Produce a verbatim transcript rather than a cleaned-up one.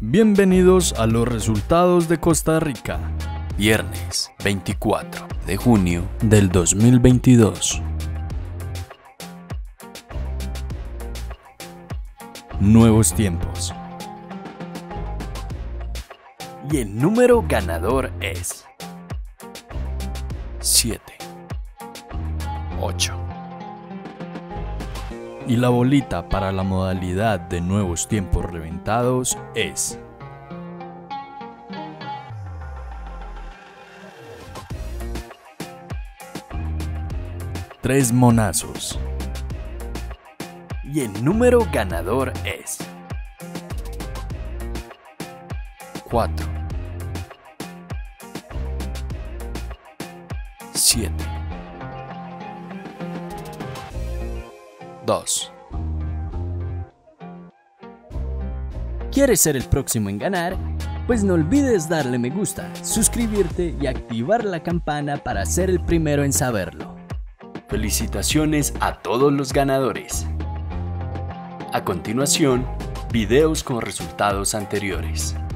Bienvenidos a los resultados de Costa Rica, viernes veinticuatro de junio del dos mil veintidós. Nuevos tiempos. Y el número ganador es siete, ocho. Y la bolita para la modalidad de nuevos tiempos reventados es tres monazos. Y el número ganador es cuatro, siete, dos. ¿Quieres ser el próximo en ganar? Pues no olvides darle me gusta, suscribirte y activar la campana para ser el primero en saberlo. Felicitaciones a todos los ganadores. A continuación, videos con resultados anteriores.